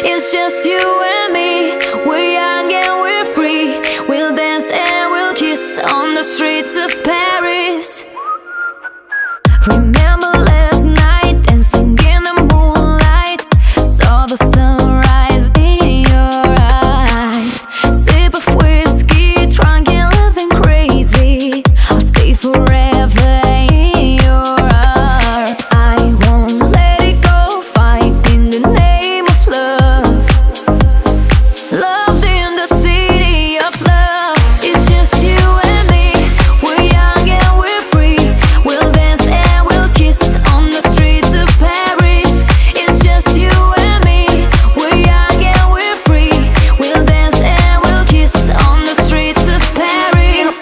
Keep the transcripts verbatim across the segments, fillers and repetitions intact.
It's just you and me. We're young and we're free. We'll dance and we'll kiss on the streets of Paris. Remember last night, dancing in the moonlight. Saw the sunrise in your eyes. Sip of whiskey, drunk and loving crazy. I'll stay forever in your arms. I won't let it go, fight in the name of love. Loved in the city of love. It's just you and me. We're young and we're free. We'll dance and we'll kiss on the streets of Paris. It's just you and me. We're young and we're free. We'll dance and we'll kiss on the streets of Paris.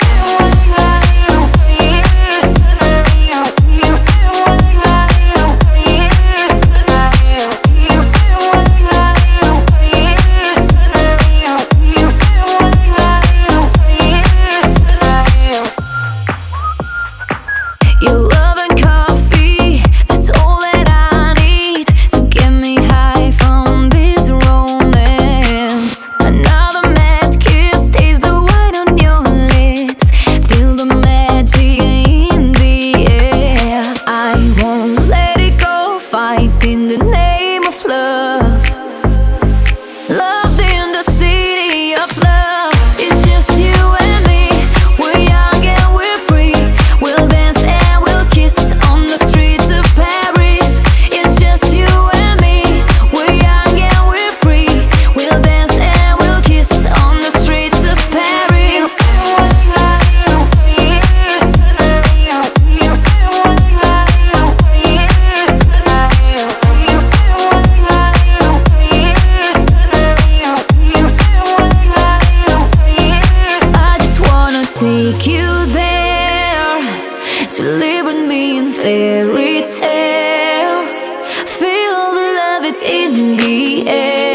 Your love and coffee, that's all that I need to get me high from this romance. Another mad kiss, taste the wine on your lips, feel the magic in the air. I won't let it go, fight in the name of love. Loved in the city of love. It's just you and me. We're young and we're free. We'll dance and we'll kiss on the streets of Paris. It's just you and me. We're young and we're free. We'll dance and we'll kiss on the streets of Paris. I just wanna take you there, to live with me in fairy tales. Feel the love, it's in the air.